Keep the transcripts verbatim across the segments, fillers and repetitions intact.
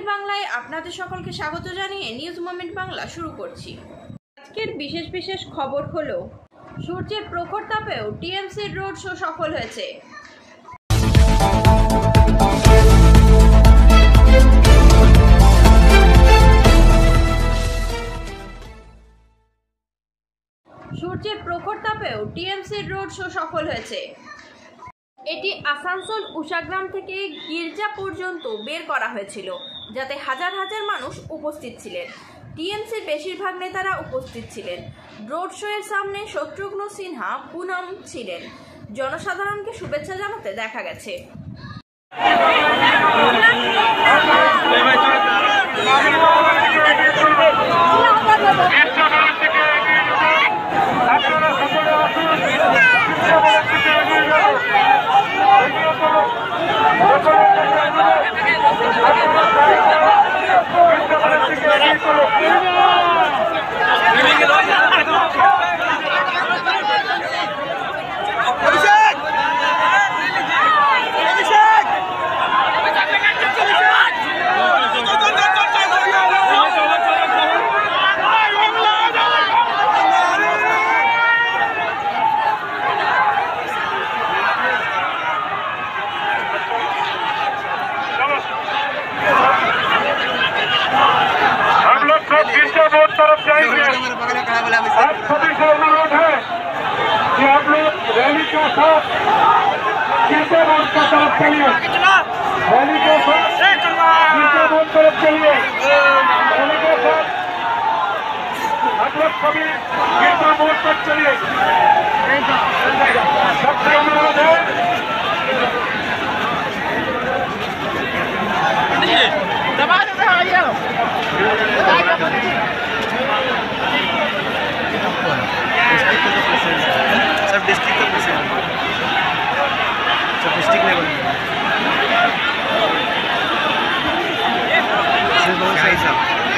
Moment বাংলায় আপনাদের সকলকে স্বাগত জানিয়ে নিউজ মোমেন্ট বাংলা শুরু করছি। আজকের বিশেষ বিশেষ খবর হলো, সূর্যের প্রখর তাপেও টিএমসির রোড শো সফল হয়েছে। সূর্যের প্রখর তাপেও টিএমসির রোড শো সফল হয়েছে। এটি আসানসোল উষাগ্রাম থেকে গির্জা পর্যন্ত বের করা হয়েছিল, যাতে হাজার হাজার মানুষ উপস্থিত ছিলেন। টিএমসির বেশিরভাগ নেতারা উপস্থিত ছিলেন। রোড শো এর সামনে শত্রুঘ্ন সিনহা পুনম ছিলেন। জনসাধারণকে শুভেচ্ছা জানাতে দেখা গেছে। आप सभी से अनुरोध है कि आप लोग रैली के साथ गिरजा रोड का तरफ चलिए। रैली के साथ गिरजा रोड तरफ चलिए। रैली के साथ आप लोग सभी गिरजा रोड तक चलिए। सबसे अनुरोध है सब डिस्ट्रिक्ट का प्रेसिडेंट, सब डिस्ट्रिक्ट लेवल में बहुत सही साहब।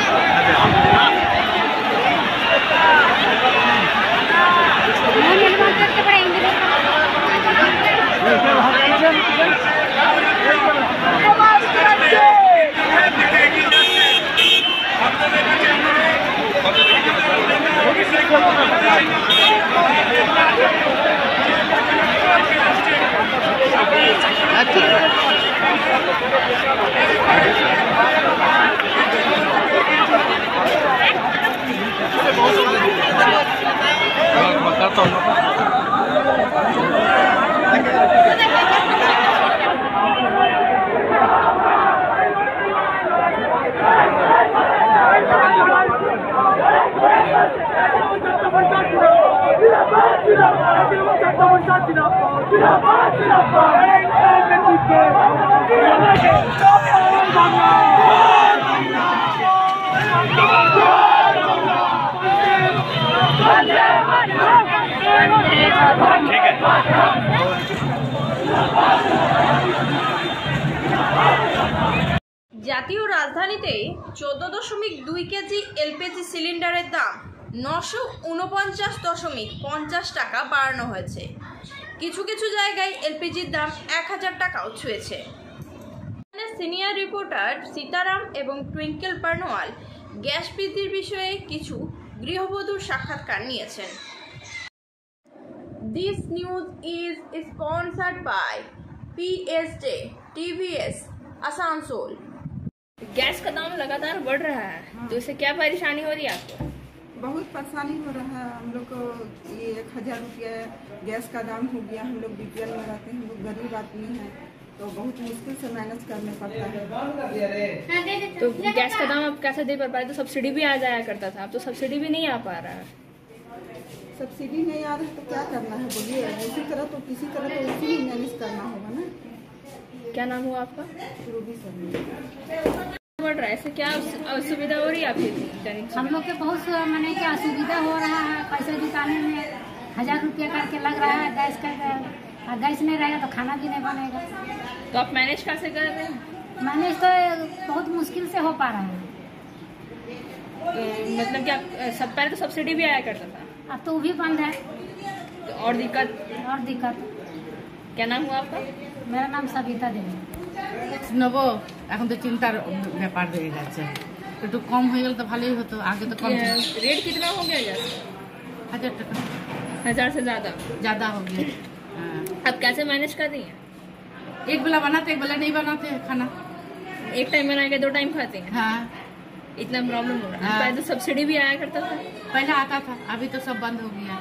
জাতীয় রাজধানীতে চোদ্দ দশমিক দুই কেজি এলপিজি সিলিন্ডারের দাম নশো উনপঞ্চাশ দশমিক পঞ্চাশ টাকা বাড়ানো হয়েছে। কিছু কিছু জায়গায় এলপিজির দাম এক হাজার টাকাও ছুঁয়েছে। সিনিয়র রিপোর্টার সীতারাম এবং টুইঙ্কেল বার্নওয়াল গ্যাস বৃদ্ধির বিষয়ে কিছু গৃহবধূর সাক্ষাৎকার নিয়েছেন। This news is sponsored by PSJ TVS Asansol. Gas का दाम लगातार बढ़ रहा है, हाँ। तो इससे क्या परेशानी हो रही है आपको? बहुत परेशानी हो रहा है हम लोग को। ये एक हजार रुपया गैस का दाम हो गया। हम लोग बीपीएल में रहते हैं, हम लोग गरीब आदमी हैं, तो बहुत मुश्किल से मैनेज करने पड़ता है। तो गैस का दाम आप कैसे दे पा रहे? तो सब्सिडी भी आ जाया करता था, अब तो सब्सिडी भी नहीं आ पा रहा है। सब्सिडी नहीं आ रहा है तो क्या करना है बोलिए? इसी तरह तो किसी तरह तो इसी ही मैनेज करना होगा ना। क्या नाम हुआ आपका? Ruby sir. बढ़ रहा है, ऐसे क्या असुविधा हो रही है आपकी? हम लोग के बहुत मैंने क्या असुविधा हो रहा है। पैसा जुटाने में हजार रुपया करके लग रहा है गैस का, और गैस नहीं रहेगा तो खाना भी नहीं बनेगा। तो आप मैनेज कैसे कर रहे हैं? मैनेज तो बहुत मुश्किल से हो पा रहा है। मतलब क्या सब पहले तो सब्सिडी भी आया करता था, अब तो वो भी बंद है। तो और दिक्कत और दिक्कत। क्या नाम हुआ आपका? मेरा नाम सविता देवी। नवो এখন তো চিন্তার ব্যাপার হয়ে গেছে। একটু কম হয়ে গেলে তো ভালোই হতো, আগে तो कम रेट कितना हो गया गैस? हजार टका हजार से ज्यादा ज्यादा हो गया। हाँ। अब कैसे मैनेज कर रही हैं? एक बेला बनाते एक बेला नहीं बनाते खाना, एक टाइम बना के दो टाइम खाते हैं। हाँ इतना प्रॉब्लम हो रहा है। हाँ। पहले तो सब्सिडी भी आया करता था, पहले आता था, अभी तो सब बंद हो गया।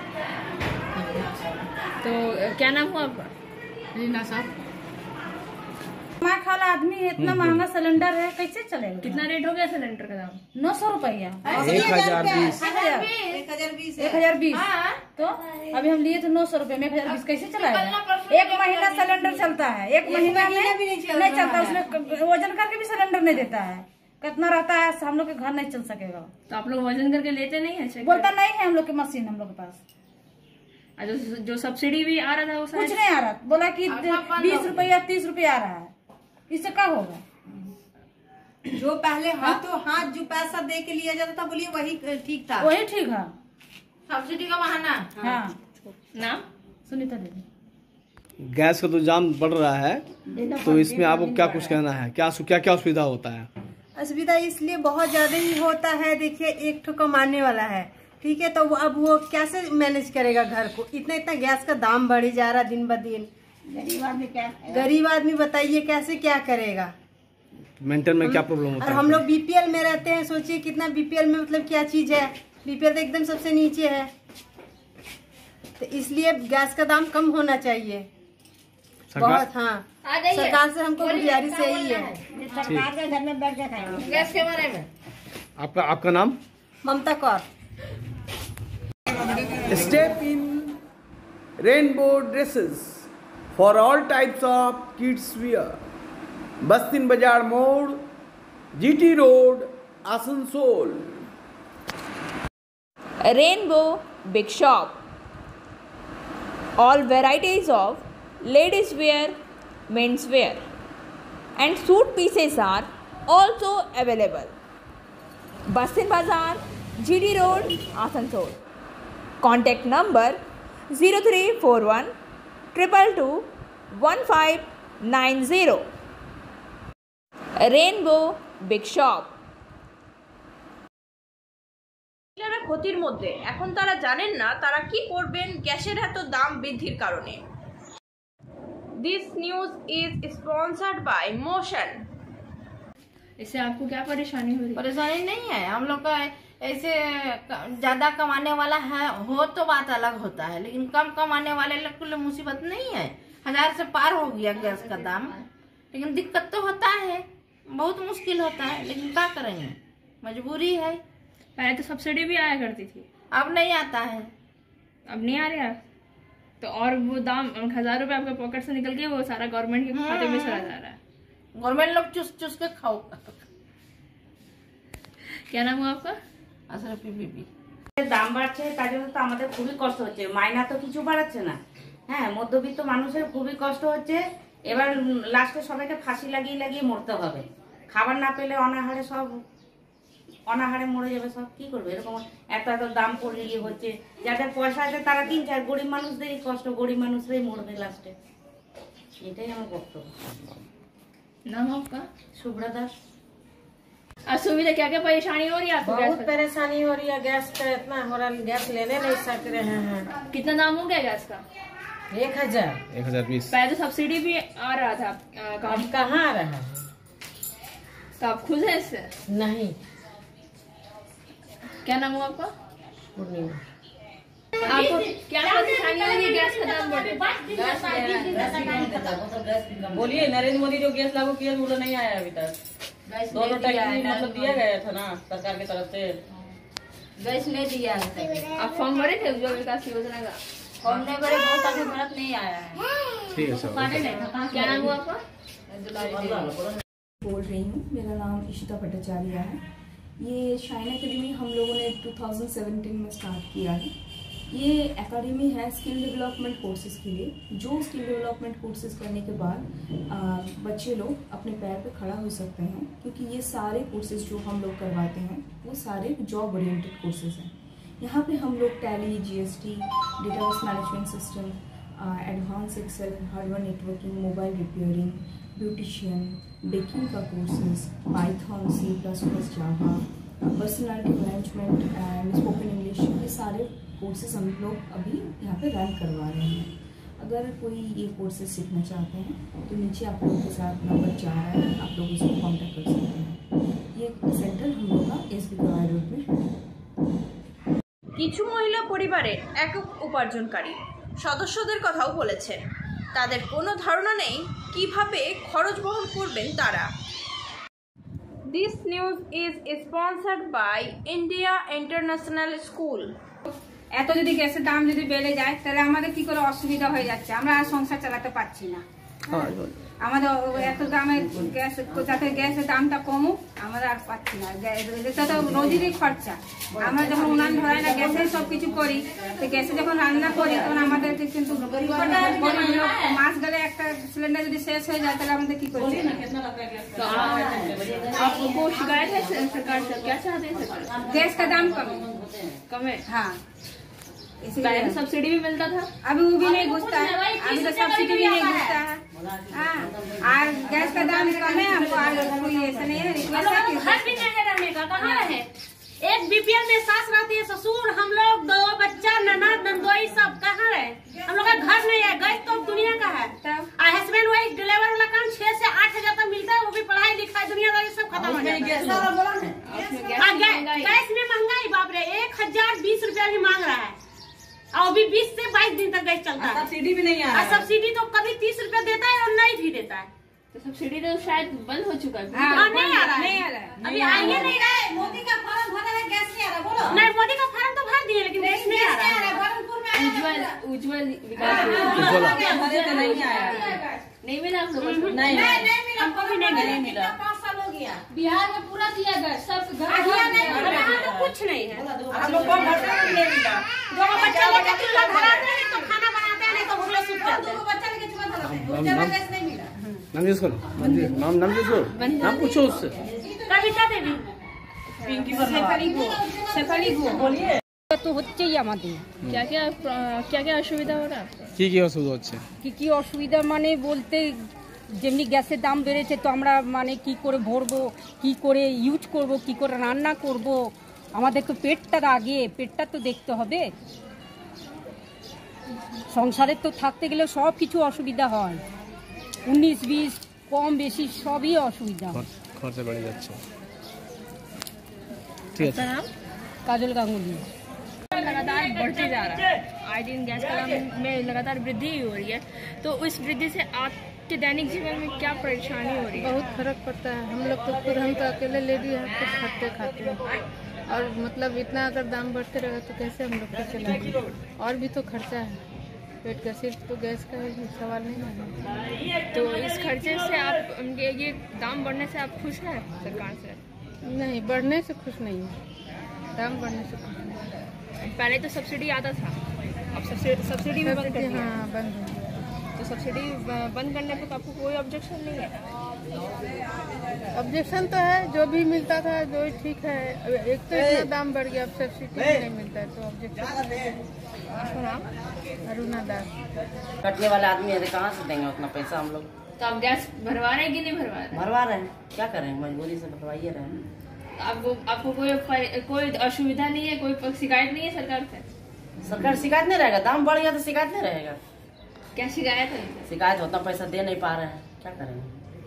तो क्या नाम हुआ आपका? रीना साहब। कमाए खाला आदमी है, इतना महंगा सिलेंडर है, कैसे चलेगा? कितना रेट हो गया सिलेंडर का दाम? नौ सौ रुपया एक हजार बीस एक हजार बीस एक हजार बीस तो अभी हम लिए थे नौ सौ रुपए में, एक हजार बीस कैसे चलाएगा? एक महीना सिलेंडर चलता है, एक महीना में नहीं चलता, उसमें वजन करके भी सिलेंडर नहीं देता है। कितना रहता है, हम लोग के घर नहीं चल सकेगा। तो आप लोग वजन करके लेते नहीं है? check बोलता करके? नहीं है हम लोग के मशीन हम लोग के पास और जो जो सब्सिडी भी आ रहा था वो कुछ सारे- नहीं आ रहा, बोला कि बीस रुपया तीस रुपया आ रहा है, इससे क्या होगा? जो पहले हाथों हाथ जो पैसा दे के लिया जाता था, बोलिए वही ठीक था। वही ठीक है। सब्सिडी का बहाना। हाँ नाम सुनीता दीदी। गैस का तो जाम बढ़ रहा है, तो इसमें आपको क्या कुछ कहना है? क्या क्या क्या असुविधा होता है? असुविधा इसलिए बहुत ज्यादा ही होता है। देखिए एक ठो कमाने वाला है, ठीक है, तो वो अब वो कैसे मैनेज करेगा घर को? इतना इतना गैस का दाम बढ़ी जा रहा दिन ब दिन। गरीब आदमी क्या गरीब आदमी बताइए कैसे क्या करेगा? मेंटल में क्या प्रॉब्लम होता और है? हम लोग बीपीएल में रहते हैं, सोचिए कितना बीपीएल में मतलब क्या चीज है। बीपीएल तो एकदम सबसे नीचे है, तो इसलिए गैस का दाम कम होना चाहिए बहुत। हाँ, सरकार से हमको गुजारिश यही है। सरकार के घर में बैठ के खाएंगे गैस के बारे में आपका आपका नाम? ममता Kaur. Step in rainbow dresses for all types of kids wear. Bastin Bazaar Mode, G T Road, Asansol. Rainbow Big Shop. All varieties of ladies wear, men's wear, and suit pieces are also available. Bastin Bazaar, G D Road, Asansol. Contact number zero three four one two two one five nine zero. Rainbow Big Shop. মহিলারা ক্ষতির মধ্যে, এখন তারা জানেন না তারা কি করবেন গ্যাসের এত দাম বৃদ্ধির কারণে। This news is sponsored by motion. इससे आपको क्या परेशानी हो रही है? परेशानी नहीं है, हम लोग का ऐसे ज्यादा कमाने वाला है हो तो बात अलग होता है, लेकिन कम कमाने वाले लोग के लिए मुसीबत नहीं है। हजार से पार हो गया गैस का दाम, लेकिन दिक्कत तो होता है, बहुत मुश्किल होता है, लेकिन क्या करेंगे, मजबूरी है। पहले तो सब्सिडी भी आया करती थी, अब नहीं आता है। अब नहीं आ रहा, तो और वो दाम हजार रुपए आपके पॉकेट से निकल के वो सारा गवर्नमेंट के खाते में चला जा रहा है। गवर्नमेंट लोग चुस चुस के खाओ। क्या नाम हुआ आपका? अशरफी बीबी। দাম বাড়ছে, তার জন্য তো আমাদের খুবই কষ্ট হচ্ছে। মাইনা তো কিছু বাড়াচ্ছে না, হ্যাঁ, মধ্যবিত্ত মানুষের খুবই কষ্ট হচ্ছে। এবার লাস্টে সবাইকে ফাঁসি লাগিয়ে লাগিয়ে মরতে হবে, খাবার না পেলে অনাহারে সব অনাহারে মরে যাবে সব। কি করবে, এরকম এত এত দাম পড়ে গিয়ে হচ্ছে। যাদের পয়সা আছে তারা কিনছে, আর গরিব মানুষদেরই কষ্ট, গরিব মানুষরাই মরবে লাস্টে। এটাই আমার বক্তব্য। नाम आपका? शुभ्रा दास। असुविधा क्या क्या परेशानी हो रही है आपको? बहुत परेशानी हो रही है, गैस का इतना हो रहा है, गैस लेने नहीं सक रहे हैं। कितना दाम हो गया गैस का? एक हजार एक हजार बीस। पहले तो सब्सिडी भी आ रहा था, आ, काम अब कहाँ आ रहा है? तो आप खुश हैं इससे? नहीं। क्या नाम हुआ आपका? पूर्णिमा। आपको क्या परेशानी हो रही है गैस का दाम बढ़े? बोलिए, नरेंद्र मोदी जो गैस लागू किया वो तो नहीं आया अभी तक। दोनों टैंकी मतलब दिया गया था ना सरकार की तरफ से, गैस नहीं दिया है। आप फॉर्म भरे थे उज्ज्वला विकास योजना का? फॉर्म नहीं भरे, बहुत आगे भारत नहीं आया है। ठीक है सर। क्या नाम हुआ आपका? बोल रही हूँ, मेरा नाम इशिता भट्टाचार्य है। ये शाइन एकेडमी हम लोगों ने दो हज़ार सत्रह में स्टार्ट किया है। ये एकेडमी है स्किल डेवलपमेंट कोर्सेज के लिए, जो स्किल डेवलपमेंट कोर्सेज करने के बाद आ, बच्चे लोग अपने पैर पे खड़ा हो सकते हैं, क्योंकि ये सारे कोर्सेज जो हम लोग करवाते हैं वो सारे जॉब ओरिएंटेड कोर्सेज हैं। यहाँ पे हम लोग Tally, GST, database management system, advance Excel, hardware networking, mobile repairing, beautician, baking का courses, Python, C plus plus, Java, personality management and spoken English, ये सारे कोर्सेज हम लोग अभी यहाँ पे रन करवा रहे हैं। अगर कोई ये कोर्सेज सीखना चाहते हैं तो नीचे आप लोगों के साथ नंबर जा रहा है, आप लोग इसको कॉन्टैक्ट कर सकते हैं। ये सेंटर हम लोग का एस बी कवाई रोड में है। কিছু মহিলা পরিবারের একক উপার্জনকারী সদস্যদের কথাও বলেছেন। তাদের কোনো ধারণা নেই কিভাবে খরচ বহন করবেন তারা। This news is sponsored by India International School. এত যদি গ্যাসের দাম যদি বেড়ে যায় তাহলে আমাদের কি করে অসুবিধা হয়ে যাচ্ছে, আমরা আর সংসার চালাতে পারছি না। আমাদের এত দামে গ্যাস, যাতে গ্যাসের দামটা কমুক, আমরা আর পাচ্ছি না। এটা তো রোজেরই খরচা। আমরা যখন উনান ধরাই না, গ্যাসে সব কিছু করি, তো গ্যাসে যখন রান্না করি তখন আমাদেরকে কিন্তু মাস গেলে একটা সিলিন্ডার যদি শেষ হয়ে যায় তাহলে আমাদের কি করছি। गैस का दाम कम कम है। हाँ, पहले तो सब्सिडी भी मिलता था, अभी वो भी नहीं घुसता है, अभी तो सब्सिडी भी नहीं घुसता है। हाँ, और गैस का दाम कम है, हमको कोई ऐसा नहीं है रिक्वेस्ट है कि घर भी नहीं रहने का, कहाँ रहे। एक बीपीएल में सास रहती है, ससुर, हम लोग दो बच्चा, ननद नंदोई, सब कहाँ रहे। हम लोग का घर नहीं है, गैस तो दुनिया का है। और हस्बैंड वही डिलीवर वाला काम छह से आठ हजार तक मिलता है, वो भी पढ़ाई लिखाई दुनियादारी सब खत्म हो जाता है। गैस में महंगाई बाप रे, एक हजार बीस रुपया भी मांग रहा है, और भी बीस से बाईस दिन तक गैस चलता है। सब्सिडी भी नहीं आ रहा है। सब्सिडी तो कभी तीस रुपया देता है और नहीं भी देता है। तो सब्सिडी तो शायद बंद हो चुका है। हाँ, नहीं आ रहा है, नहीं आ रहा है, अभी आइए नहीं रहा है। मोदी का फॉर्म भरा है, गैस नहीं आ रहा, बोलो। नहीं, मोदी का फॉर्म तो भर दिए लेकिन गैस नहीं आ रहा है। उज्जवल उज्जवल विकास नहीं आया, नहीं मिला आप लोगों को? नहीं नहीं मिला, हमको भी नहीं मिला। पाँच साल हो गया। बिहार में पूरा दिया गया, सब घर तो कुछ नहीं है। हम लोग को भरना नहीं मिला। जो बच्चा लेकर चूल्हा धराते हैं तो खाना बनाते हैं, नहीं तो भूले सूख जाते हैं। बच्चा लेके चूल्हा धराते हैं, बच्चा गैस नहीं मिला। नाम जिसको नाम नाम जिसको नाम पूछो उससे। कविता देवी, पिंकी वर्मा, बोलिए। তো হচ্ছেই আমাদের क्या क्या क्या क्या असुविधा हो रहा है? কি কি অসুবিধা হচ্ছে? কি কি অসুবিধা মানে বলতে যেমনি গ্যাসের দাম বেড়েছে, তো আমরা মানে কি করে ভরবো, কি করে ইউজ করব, কি করে রান্না করব, আমাদের তো পেটটার আগে, পেটটা তো দেখতে হবে। সংসারে তো থাকতে গেলে সব কিছু অসুবিধা হয়, উনিশ বিশ কম বেশি সবই অসুবিধা। খরচা বেড়ে যাচ্ছে। ঠিক আছে। काजल गांगुली। लगातार बढ़ते जा रहा है, आए दिन गैस का दाम में लगातार वृद्धि हो रही है, तो इस वृद्धि से आपके दैनिक जीवन में क्या परेशानी हो रही है? बहुत फर्क पड़ता है। हम लोग तो खुद हम तो अकेले लेडी हैं, कुछ खर्चे खाते हैं, और मतलब इतना अगर दाम बढ़ते रहेगा तो कैसे हम लोग को चलाएंगे। और भी तो खर्चा है, पेट का सिर्फ तो गैस का है, सवाल नहीं है। तो इस खर्चे से आप ये ये दाम बढ़ने से आप खुश हैं सरकार से? नहीं, बढ़ने से खुश नहीं है, दाम बढ़ने से खुश नहीं। पहले तो सब्सिडी आता था, अब सब्सिडी भी बंद कर दिया। हाँ, बंद हो गया। तो सब्सिडी बंद करने पे आपको कोई ऑब्जेक्शन नहीं है? ऑब्जेक्शन तो है, जो भी मिलता था जो ठीक है। एक तो इतना दाम बढ़ गया, अब सब्सिडी नहीं मिलता है, तो ऑब्जेक्शन। अरुणा दास। कटने वाले आदमी है, कहाँ से देंगे उतना पैसा हम लोग? तो आप गैस भरवा रहे हैं कि नहीं भरवा रहे? भरवा रहे हैं, क्या करें, मजबूरी से भरवाइए रहे हैं। आपको आपको कोई कोई असुविधा नहीं है, कोई शिकायत नहीं है सरकार से? सरकार शिकायत नहीं रहेगा, दाम बढ़ गया तो शिकायत नहीं रहेगा। क्या शिकायत है? शिकायत होता पैसा दे नहीं पा रहे हैं, क्या करेंगे।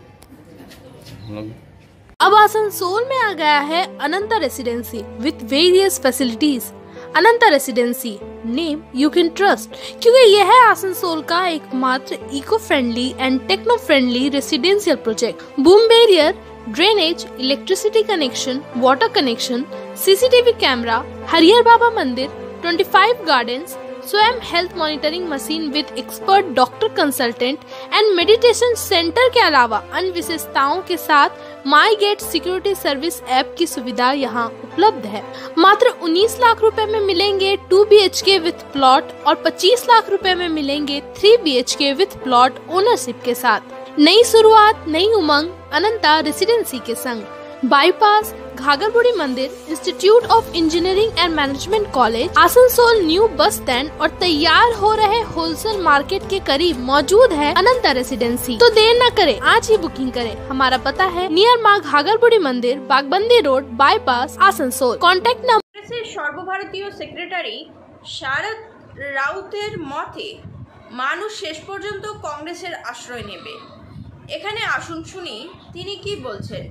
अब आसनसोल में आ गया है Ananta residency with various facilities. Ananta residency, name you can trust, क्योंकि यह है आसनसोल का एकमात्र eco friendly and techno friendly residential project. Boom barrier, drainage, electricity connection, water connection, CCTV camera, Harihar Baba Mandir, पच्चीस गार्डन्स, स्वयं health monitoring machine with expert doctor consultant and meditation centre के अलावा अन्य विशेषताओं के साथ my gate security service app की सुविधा यहाँ उपलब्ध है। मात्र उन्नीस लाख रुपए में मिलेंगे two B H K with plot और पच्चीस लाख रुपए में मिलेंगे three B H K with plot ownership के साथ। नई शुरुआत, नई उमंग अनंता रेसिडेंसी के संग। Bypass, Ghagharburi Mandir, institute of engineering and management college, Asansol new bus stand और तैयार हो रहे होलसेल मार्केट के करीब मौजूद है अनंता रेसिडेंसी। तो देर न करें, आज ही बुकिंग करें। हमारा पता है नियर माँ Ghagharburi Mandir, Bagbandi road, bypass, Asansol. Contact number से সর্বভারতীয় সেক্রেটারি শারদ রাউতের মতে মানুষ শেষ পর্যন্ত কংগ্রেসের আশ্রয় নেবে। এখানে আসুন শুনি তিনি কি বলছেন।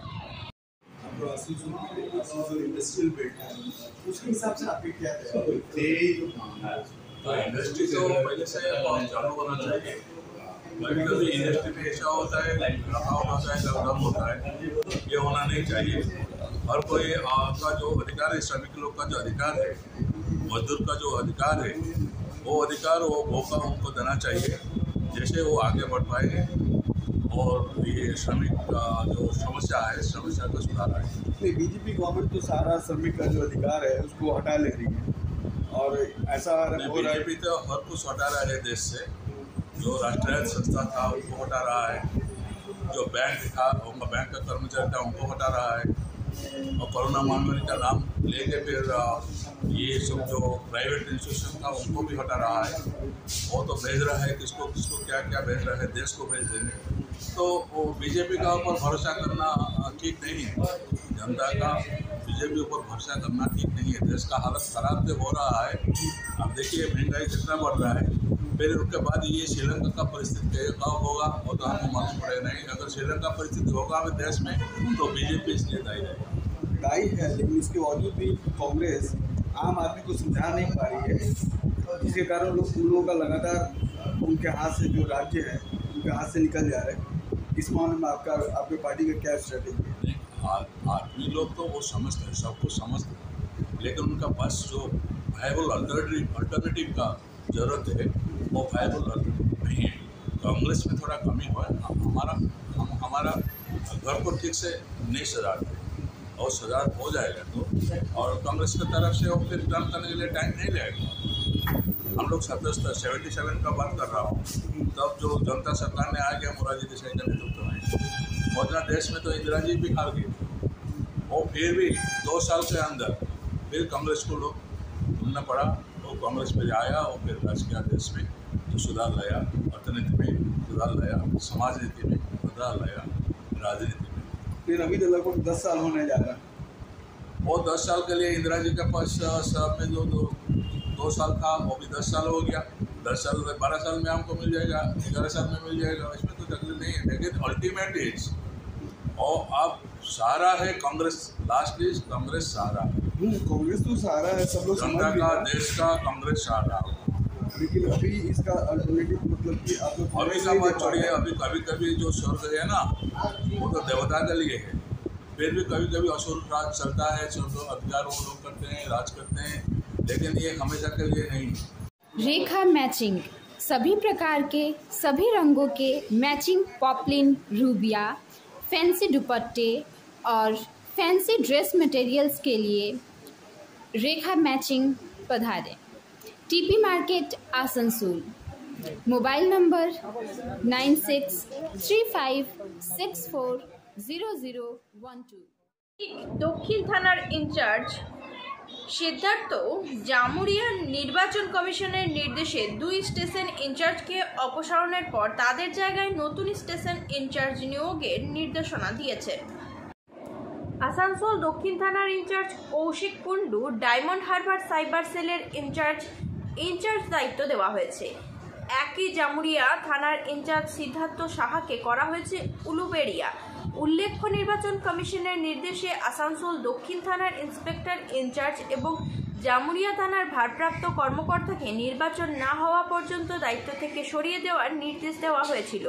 इंडस्ट्रियल बेल्ट है, उसके हिसाब से आपके क्या है? तो इंडस्ट्री तो पहले से चालू होना चाहिए। कभी कभी इंडस्ट्री में ऐसा होता है, रखा होता है, लॉकडाउन होता है, ये होना नहीं चाहिए। हर कोई आपका जो अधिकार है, श्रमिक लोग का जो अधिकार है, मजदूर का जो अधिकार है, वो अधिकार वो मौका उनको देना चाहिए, जैसे वो आगे बढ़ पाएंगे और ये श्रमिक का जो समस्या है, समस्या का सुधार है। बीजेपी गवर्नमेंट तो सारा श्रमिक का जो अधिकार है उसको हटा ले रही है, और ऐसा बीजेपी तो हर कुछ हटा रहा है देश से। जो राष्ट्रीय संस्था था उनको हटा रहा है, जो बैंक था उनका बैंक का कर्मचारी था उनको हटा रहा है, और कोरोना महामारी का नाम लेके फिर ये सब जो प्राइवेट इंस्टीट्यूशन था उनको भी हटा रहा है। वो तो भेज रहा है किसको किसको क्या क्या भेज रहा है, देश को भेज देंगे। तो वो बीजेपी का ऊपर भरोसा करना ठीक नहीं है, जनता का बीजेपी ऊपर भरोसा करना ठीक नहीं है। देश का हालत ख़राब जो हो रहा है, अब देखिए महंगाई कितना बढ़ रहा है, फिर उसके बाद ये श्रीलंका का परिस्थिति कब होगा वो तो हमको मालूम पड़े नहीं। अगर श्रीलंका परिस्थिति होगा हमें देश में तो बीजेपी इसलिए दायी है दायी है लेकिन इसके बावजूद भी कांग्रेस आम आदमी को समझा नहीं पा रही है, जिसके कारण लोग उन लोगों का लगातार उनके हाथ से जो राज्य है उनके हाथ से निकल जा रहे हैं। इस मामले में आपका आपके पार्टी का क्या स्ट्रेटेजी है? आदमी लोग तो वो समझते हैं, सब कुछ समझते हैं, लेकिन उनका बस जो वायबल अल्टरनेटिव अल्टरनेटिव का जरूरत है वो वायबल नहीं है। कांग्रेस में थोड़ा कमी हुआ है, हमारा हम हमारा घर को ठीक से नहीं सजाते और सुधार हो जाएगा तो, और कांग्रेस की तरफ से वो फिर टर्न करने के लिए टाइम नहीं लगेगा। हम लोग सतहत्तर सेवेंटी सेवन का बात कर रहा हूँ, तब जो जनता सरकार ने आ गया मोरारजी देसाई का नेतृत्व में, मौजूदा देश में तो इंदिरा जी भी हार गई, और फिर भी दो साल के अंदर फिर कांग्रेस को लोग ढूंढना पड़ा, तो कांग्रेस पे आया और फिर राजकीय देश में जो सुधार लाया, अर्थनीति में सुधार लाया, समाज नीति में सुधार लाया, राजनीति में। फिर अभी तो लगभग दस साल होने जा रहा है, वो दस साल के लिए इंदिरा जी के पास सब में जो दो दो साल था वो भी दस साल हो गया, दस साल बारह साल में हमको मिल जाएगा, ग्यारह साल में मिल जाएगा, इसमें तो तकलीफ नहीं है। लेकिन अल्टीमेट इज और अब सारा है कांग्रेस, लास्ट इज कांग्रेस सारा, कांग्रेस तो सारा है, सब लोग जनता का देश का कांग्रेस सारा। लेकिन अभी इसका अल्टरनेटिव मतलब कि आप लोग अभी का बात छोड़िए, अभी कभी कभी जो स्वर्ग है ना वो तो देवता के लिए है, फिर भी कभी कभी असुर राज चलता है, अधिकार वो लोग करते हैं, राज करते हैं, लेकिन ये हमेशा के लिए नहीं। रेखा मैचिंग, सभी प्रकार के सभी रंगों के मैचिंग पॉपलिन, रूबिया, फैंसी दुपट्टे और फैंसी ड्रेस मटेरियल्स के लिए रेखा मैचिंग पधारें। TP market Asansol. Mobile number nine six three five six four zero zero one two. দক্ষিণ থানার ইনচার্জ সিদ্ধার্থ জামুরিয়া নির্বাচন কমিশনের নির্দেশে দুই স্টেশন ইনচার্জকে অপসারণের পর তাদের জায়গায় নতুন স্টেশন ইনচার্জ নিয়োগের নির্দেশনা দিয়েছে। আসানসোল দক্ষিণ থানার ইনচার্জ কৌশিক কুন্ডু ডায়মন্ড হারবার সাইবার সেলের ইনচার্জ ইনচার্জ দায়িত্ব দেওয়া হয়েছে। একই জামুরিয়া থানার ইনচার্জ সিদ্ধার্থ সাহাকে করা হয়েছে উলুবেড়িয়া। উল্লেখ্য নির্বাচন কমিশনের নির্দেশে আসানসোল দক্ষিণ থানার ইন্সপেক্টর ইনচার্জ এবং জামুরিয়া থানার ভারপ্রাপ্ত কর্মকর্তাকে নির্বাচন না হওয়া পর্যন্ত দায়িত্ব থেকে সরিয়ে দেওয়ার নির্দেশ দেওয়া হয়েছিল।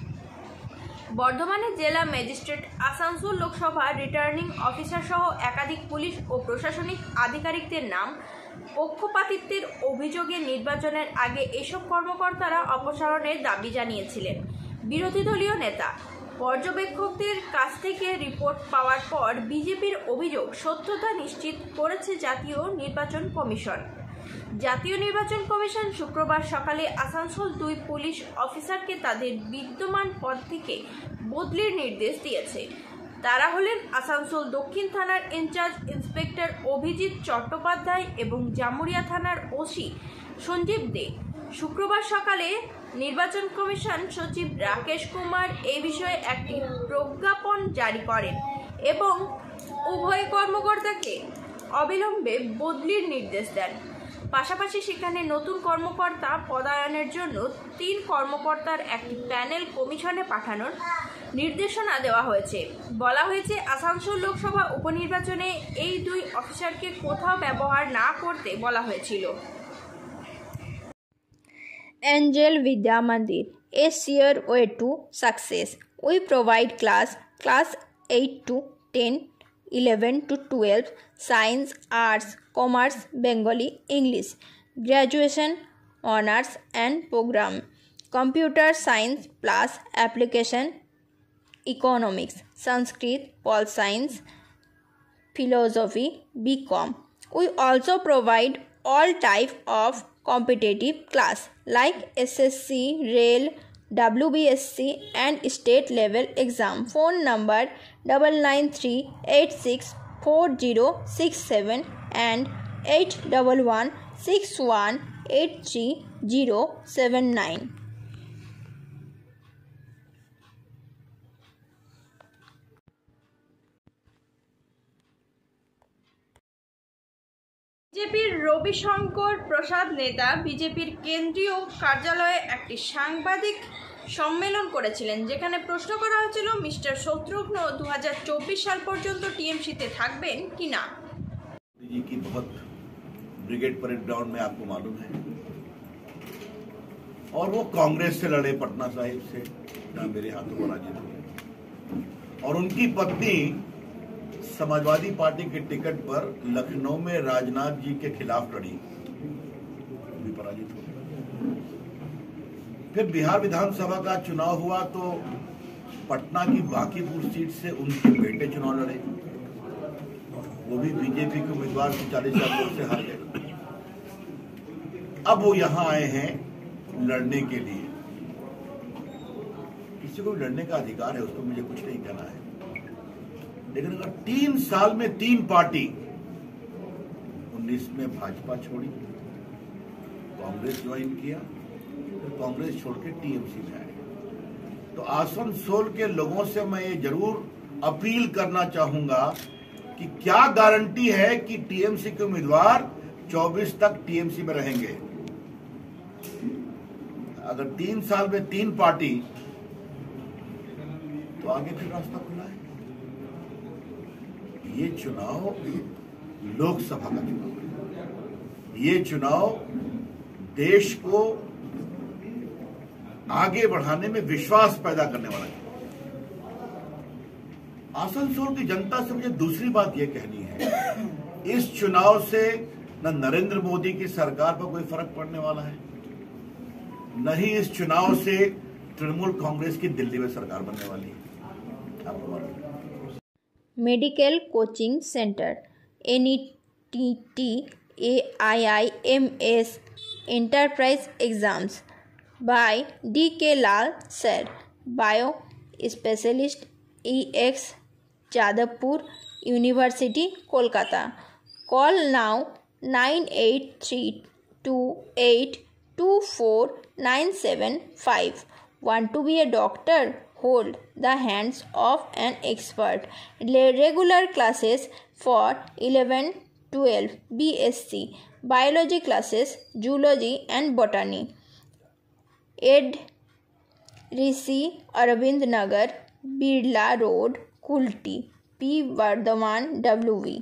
বর্ধমানের জেলা magistrate Asansol Lok Sabha returning officer সহ একাধিক পুলিশ ও প্রশাসনিক আধিকারিকদের নাম পক্ষপাতিত্বের অভিযোগে নির্বাচনের আগে এসব কর্মকর্তারা অপসারণের দাবি জানিয়েছিলেন। বিরোধী দলীয় নেতা পর্যবেক্ষকদের কাছ থেকে রিপোর্ট পাওয়ার পর বিজেপির অভিযোগ সত্যতা নিশ্চিত করেছে জাতীয় নির্বাচন কমিশন। জাতীয় নির্বাচন কমিশন শুক্রবার সকালে আসানসোল দুই পুলিশ অফিসারকে তাদের বিদ্যমান পদ থেকে বদলির নির্দেশ দিয়েছে। তারা হলেন আসানসোল দক্ষিণ থানার ইনচার্জ ইন্সপেক্টর অভিজিৎ চট্টোপাধ্যায় এবং জামুরিয়া থানার ওসি সঞ্জীব দে। শুক্রবার সকালে নির্বাচন কমিশন সচিব রাকেশ কুমার এই বিষয়ে একটি প্রজ্ঞাপন জারি করেন এবং উভয় কর্মকর্তাকে অবিলম্বে বদলির নির্দেশ দেন। পাশাপাশি সেখানে নতুন কর্মকর্তা পদায়নের জন্য তিন কর্মকর্তার একটি প্যানেল কমিশনে পাঠানোর নির্দেশনা দেওয়া হয়েছে। বলা হয়েছে আসানসোল লোকসভা উপনির্বাচনে এই দুই অফিসারকে কোথাও ব্যবহার না করতে বলা হয়েছিল। Angel Vidya Mandir, a sure way to success. We provide class, class eight to ten, eleven to twelve, science, arts, commerce, Bengali, English, graduation, honors and program, computer science plus application, economics, Sanskrit, Pol Science, philosophy, B Com. We also provide all type of competitive class like S S C, Rail, W B S C and state level exam. Phone number nine nine three eight six four zero six seven and eight one one six one eight three zero seven nine. বিজেপির রবিশঙ্কর প্রসাদ নেতা বিজেপির কেন্দ্রীয় কার্যালয়ে একটি সাংবাদিক সম্মেলন করেছিলেন, যেখানে প্রশ্ন করা হয়েছিল মিস্টার শত্রুঘ্ন দু হাজার চব্বিশ সাল পর্যন্ত টিএমসিতে থাকবেন কিনা। जी की बहुत ब्रिगेड परेड ग्राउंड में आपको मालूम है, और वो कांग्रेस से लड़े पटना साहिब से, जहां मेरे हाथों पराजित हुए, और उनकी पत्नी समाजवादी पार्टी के टिकट पर लखनऊ में राजनाथ जी के खिलाफ लड़ी, भी पराजित हो। फिर बिहार विधानसभा का चुनाव हुआ तो पटना की बांकीपुर सीट से उनके बेटे चुनाव लड़े, वो भी बीजेपी के उम्मीदवार से चालीस हजार वोट से हार गए। अब वो यहां आए हैं लड़ने के लिए। किसी को लड़ने का अधिकार है, उसको मुझे कुछ नहीं कहना है, लेकिन अगर तीन साल में तीन पार्टी, उन्नीस में भाजपा छोड़ी, कांग्रेस ज्वाइन किया, तो कांग्रेस छोड़ के टीएमसी में आए, तो आसनसोल के लोगों से मैं ये जरूर अपील करना चाहूंगा कि क्या गारंटी है कि टीएमसी के उम्मीदवार चौबीस तक टीएमसी में रहेंगे। अगर तीन साल में तीन पार्टी, तो आगे फिर रास्ता खुला है। ये चुनाव लोकसभा का चुनाव है, ये चुनाव देश को आगे बढ़ाने में विश्वास पैदा करने वाला है। आसनसोल की जनता से मुझे दूसरी बात यह कहनी है, इस चुनाव से न नरेंद्र मोदी की सरकार पर कोई फर्क पड़ने वाला है, न ही इस चुनाव से तृणमूल कांग्रेस की दिल्ली में सरकार बनने वाली है। आपको मालूम है। Medical coaching centre N E T T A I I M S enterprise exams by D K Lal sir, bio specialist ex Jadavpur university Kolkata. Call now nine eight three two eight two four nine seven five. Want to be a doctor? Hold the hands of an expert. Regular classes for eleven twelve B S c, biology classes, zoology and botany. Ed Rishi Arvind Nagar, Birla Road, Kulti, P Bardhaman W V।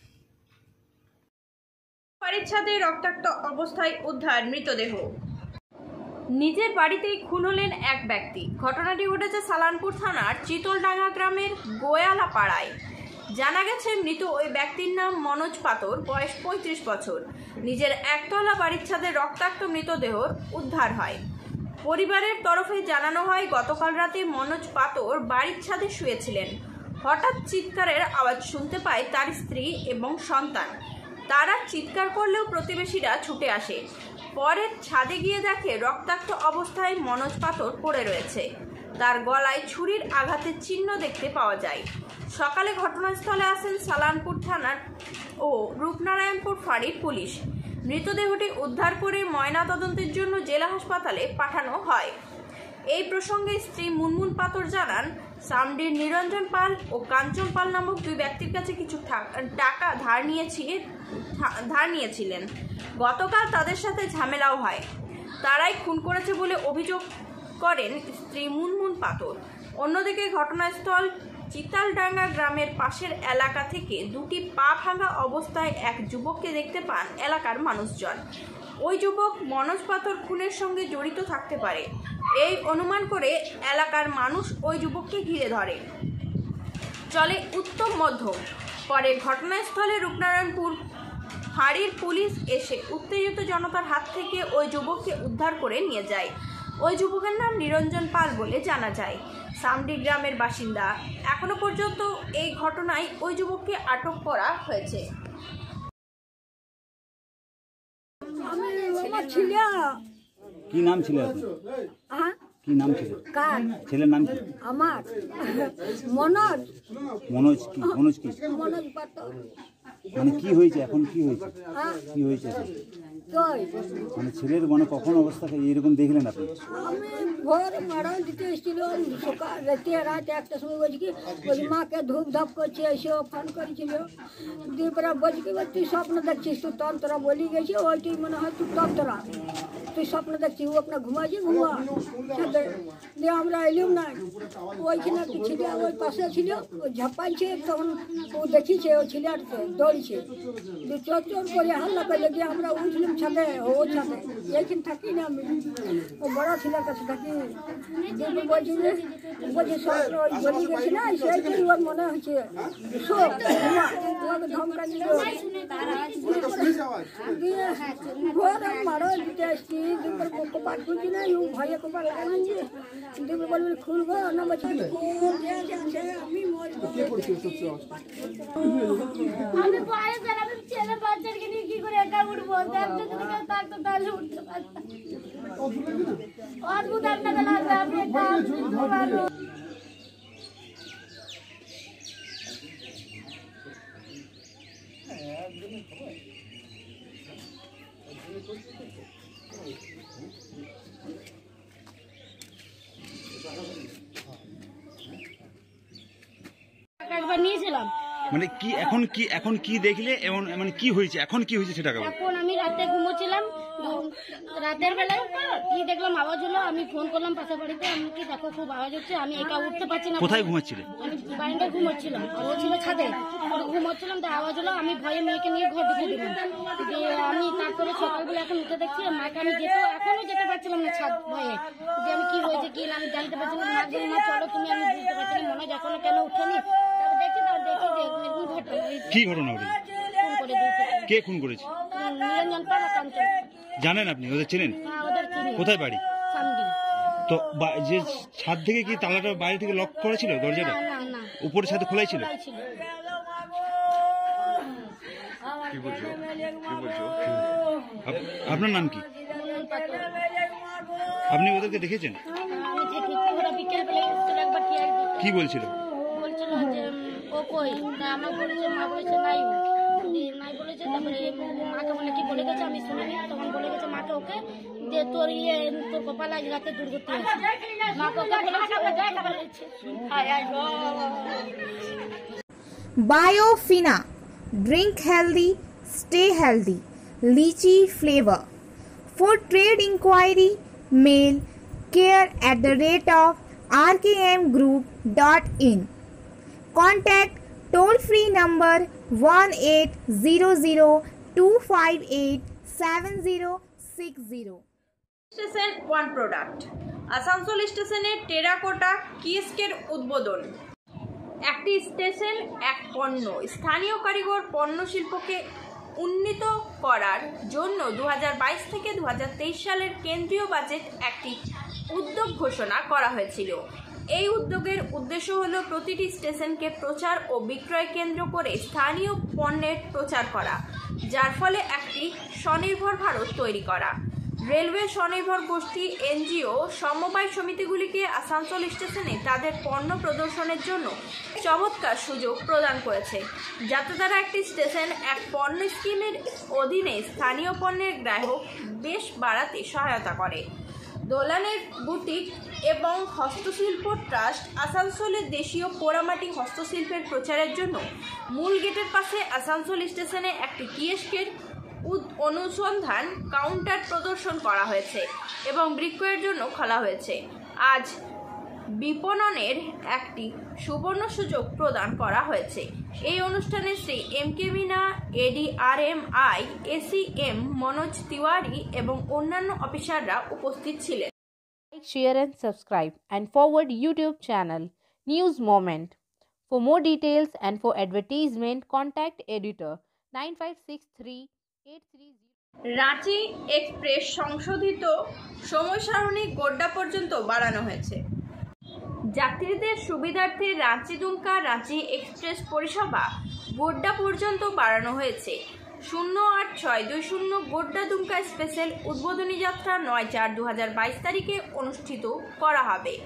বাড়ির ছাদে রক্তাক্ত অবস্থায় উদ্ধার মৃতদেহ। নিজের বাড়িতেই খুন হলেন এক ব্যক্তি। ঘটনাটি ঘটেছে সালানপুর থানার চিতলডাঙ্গা গ্রামের গোয়ালা পাড়ায়। জানা গেছে মৃত ওই ব্যক্তির নাম মনোজ পাতর, বয়স পঁয়ত্রিশ বছর। নিজের একতলা বাড়ির ছাদে রক্তাক্ত মৃতদেহ উদ্ধার হয়। পরিবারের তরফে জানানো হয় গতকাল রাতে মনোজ পাতর বাড়ির ছাদে শুয়েছিলেন। হঠাৎ চিৎকারের আওয়াজ শুনতে পায় তার স্ত্রী এবং সন্তান। তারা চিৎকার করলেও প্রতিবেশীরা ছুটে আসে। পরে ছাদে গিয়ে দেখে রক্তাক্ত অবস্থায় মনোজ পাতর পড়ে রয়েছে। তার গলায় ছুরির আঘাতের চিহ্ন দেখতে পাওয়া যায়। সকালে ঘটনাস্থলে আসেন সালানপুর থানার ও রূপনারায়ণপুর ফাঁড়ির পুলিশ। মৃতদেহটি উদ্ধার করে ময়নাতদন্তের জন্য জেলা হাসপাতালে পাঠানো হয়। এই প্রসঙ্গে স্ত্রী মুনমুন পাতর জানান, সামডির নিরঞ্জন পাল ও কাঞ্চন পাল নামক দুই ব্যক্তির কাছে কিছু টাকা ধার নিয়েছি ধার নিয়েছিলেন। গতকাল তাদের সাথে ঝামেলাও হয়। তারাই খুন করেছে বলে অভিযোগ করেন স্ত্রী মুনমুন পাতর। অন্যদিকে ঘটনাস্থল চিতালডাঙ্গা গ্রামের পাশের এলাকা থেকে দুটি পা ভাঙা অবস্থায় এক যুবককে দেখতে পান এলাকার মানুষজন। ওই যুবক মনোজ পাতর খুনের সঙ্গে জড়িত থাকতে পারে, এই অনুমান করে এলাকার মানুষ ওই যুবককে ঘিরে ধরে। চলে উত্তম মধ্যম। পরে ঘটনাস্থলে রূপনারায়ণপুর ফাঁড়ির পুলিশ এসে উত্তেজিত জনতার হাত থেকে ওই যুবককে উদ্ধার করে নিয়ে যায়। ওই যুবকের নাম নিরঞ্জন পাল বলে জানা যায়, সামডি গ্রামের বাসিন্দা। এখনো পর্যন্ত এই ঘটনায় ওই যুবককে আটক করা হয়েছে। কি নাম ছিল কি নাম ছিল ছেলের নাম কি? আমার মনোজ মনোজ কি মনোজ কি মনোজ পাতর। মানে কি হয়েছে এখন কি হয়েছে কি হয়েছে মানে ছেলের মানে কখন অবস্থা এরকম দেখলেন আপনি? আমি ভোর মারা দিতে এসেছিলাম সকাল রাতে রাত একটার সময় বলছি কি বলছি মাকে ধূপ ধাপ করছে এসেও ফোন করেছিল। দিয়ে পরে বলছি কি তুই স্বপ্ন দেখছিস, তুই তন্তরা বলি গেছি ওইটাই মনে হয় তুই তন্তরা, তুই স্বপ্ন দেখছিস। ও আপনার ঘুমাইছি ঘুমা দিয়ে আমরা এলাম না। ওইখানে একটু ছিল ওই পাশে ছিল, ও ঝাপাইছে তখন ও দেখিছে ও ছেলেটাকে দৌড়ছে, দিয়ে চোর চোর করে হাল্লা করলে গিয়ে আমরা উঠলাম ছাদে। ও ছাদে এইখানে থাকি না আমি, ও বড় ছেলের কাছে থাকি। বলছি যে বলছি স্বপ্ন ওই বলি গেছি না সেইটাই ওর মনে হচ্ছে শোক ঘুমা, ওকে ধমকা দিল। দিয়ে ঘর মারো দিতে আসছি, দুপুর কপাট খুলছি না ও ভয়ে কপাট লাগাচ্ছি। দুপুর বলবি খুলবো না বলছি আমি মরবো। আমি ভয়ে পেলাম ছেলে বাচ্চাকে নিয়ে কি করে একা উঠবো, থাকতো তাহলে উঠতে পারতাম। অদ্ভুত একটা বেলা আমি একটা একবার নিয়েছিলাম। মানে কি এখন কি এখন কি দেখলে এমন মানে কি হয়েছে এখন কি হয়েছে সেটা? এখন আমি রাতে ঘুমোচ্ছিলাম, রাতের বেলায় কি দেখলাম আওয়াজ হলো, আমি ফোন করলাম পাশে বাড়িতে, আমি কি দেখো খুব আওয়াজ হচ্ছে, আমি একা উঠতে পারছি না। কোথায় ঘুমাচ্ছিলে? আমি বারান্দায় ঘুমোচ্ছিলাম, ও ছিল ছাদে, ঘুমোচ্ছিলাম তো আওয়াজ হলো, আমি ভয়ে মেয়েকে নিয়ে ঘর ঢুকে দিলাম। দিয়ে আমি তারপরে সকালবেলা এখন উঠে দেখছি মাকে আমি যেতে এখনো যেতে পারছিলাম না ছাদ ভয়ে, যে আমি কি হয়েছে কি আমি জানতে পারছি না। মাকে মা চলো তুমি, আমি বুঝতে পারছি না মনে হয় এখনো কেন উঠেনি। তারপর দেখছি তার দেখি যে কি ঘটনা ঘটে কে খুন করেছে? নিরঞ্জন পাল আর কাঞ্চন। জানেন আপনি ওদের ছিলেন? কোথায় বাড়ি? তো যে ছাদ থেকে কি তালাটা বাইরে থেকে লক করা ছিল দরজাটা? উপরে ছাদে খোলাই ছিল? আপনার নাম কি? আপনি ওদেরকে দেখেছেন? কি বলছিল? বলছিল যে ও কই না, আমার বলেছে মা বলেছে নাই নাই বলেছে। তারপরে মাকে বলে কি বলে গেছে আমি শুনিনি, তখন বলে গেছে মাকে ওকে যে তোর ইয়ে তোর কপাল আজ রাতে দুর্গতি আছে। মাকে ওকে বলেছে Biofina, drink healthy, stay healthy, lychee flavor. For trade inquiry, mail care at the rate of r k m group dot in. Contact toll free number one eight zero zero two five eight seven zero six zero. Station one product Asansol স্টেশনের টেরাকোটা কিস্কের উদ্বোধন। একটি station এক পণ্য, স্থানীয় কারিগর পণ্য শিল্পকে উন্নীত করার জন্য দু হাজার বাইশ থেকে দু হাজার তেইশ সালের কেন্দ্রীয় বাজেট একটি উদ্যোগ ঘোষণা করা হয়েছিল। এই উদ্যোগের উদ্দেশ্য হলো প্রতিটি স্টেশনকে প্রচার ও বিক্রয় কেন্দ্র করে স্থানীয় পণ্যের প্রচার করা, যার ফলে একটি স্বনির্ভর ভারত তৈরি করা। রেলওয়ে স্বনির্ভর গোষ্ঠী এনজিও সমবায় সমিতিগুলিকে আসানসোল স্টেশনে তাদের পণ্য প্রদর্শনের জন্য চমৎকার সুযোগ প্রদান করেছে, যাতে তারা একটি স্টেশন এক পণ্য স্কিমের অধীনে স্থানীয় পণ্যের গ্রাহক বেশ বাড়াতে সহায়তা করে। দোলানের বুটিক এবং হস্তশিল্প ট্রাস্ট আসানসোলের দেশীয় পোড়ামাটি হস্তশিল্পের প্রচারের জন্য মূল গেটের পাশে আসানসোল স্টেশনে একটি কিয়েস্কের অনুসন্ধান কাউন্টার প্রদর্শন করা হয়েছে এবং বিক্রয়ের জন্য খোলা হয়েছে। আজ বিপণনের একটি সুবর্ণ সুযোগ প্রদান করা হয়েছে। এই অনুষ্ঠানে Shri M K Meena, AD R M I, AC M Manoj Tiwari এবং অন্যান্য অফিসাররা উপস্থিত ছিলেন। Like, share and subscribe and forward YouTube channel News Moment. For more details and for advertisement, contact editor nine five six three eight three zero. Ranchi express সংশোধিত সময় সারণী গোড্ডা পর্যন্ত বাড়ানো হয়েছে। যাত্রীদের সুবিধার্থে রাঁচি দুমকা রাঁচি এক্সপ্রেস পরিষেবা গোড্ডা পর্যন্ত বাড়ানো হয়েছে। শূন্য আট ছয় দুই শূন্য গোড্ডা দুমকা স্পেশাল উদ্বোধনী যাত্রা নয় চার দু হাজার বাইশ তারিখে অনুষ্ঠিত করা হবে।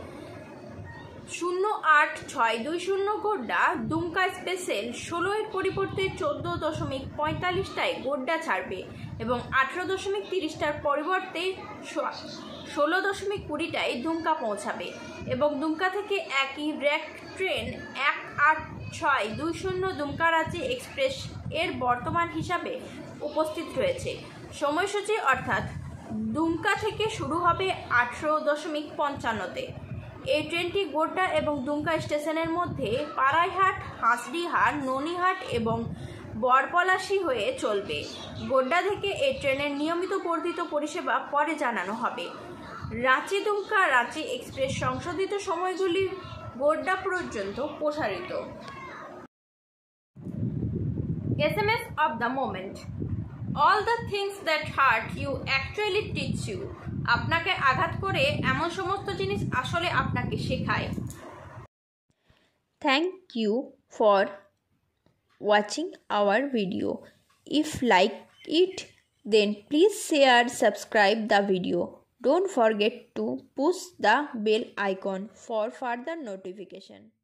শূন্য আট ছয় দুই শূন্য গোড্ডা দুমকা স্পেশাল ষোলোর পরিবর্তে চোদ্দ দশমিক পঁয়তাল্লিশটায় গোড্ডা ছাড়বে এবং আঠেরো দশমিক তিরিশটার পরিবর্তে ষোলো দশমিক কুড়িটায় দুমকা পৌঁছাবে এবং দুমকা থেকে একই র্যাক ট্রেন এক আট ছয় দুই শূন্য দুমকা রাঁচি এক্সপ্রেস এর বর্তমান হিসাবে উপস্থিত রয়েছে। সময়সূচি অর্থাৎ দুমকা থেকে শুরু হবে আঠেরো দশমিক পঞ্চান্নতে। এই ট্রেনটি গোড্ডা এবং দুমকা স্টেশনের মধ্যে পাড়াইহাট, হাঁসডিহাট, ননিহাট এবং বরপলাশি হয়ে চলবে। গোড্ডা থেকে এই ট্রেনের নিয়মিত বর্ধিত পরিষেবা পরে জানানো হবে। রাঁচি দুমকা রাঁচি এক্সপ্রেস সংশোধিত সময়গুলি গোড্ডা পর্যন্ত প্রসারিত। S M S of the moment. All the things that hurt you actually teach you. আপনাকে আঘাত করে এমন সমস্ত জিনিস আসলে আপনাকে শেখায়। Thank you for watching our video. If like it, then please share, subscribe the video. Don't forget to push the bell icon for further notification.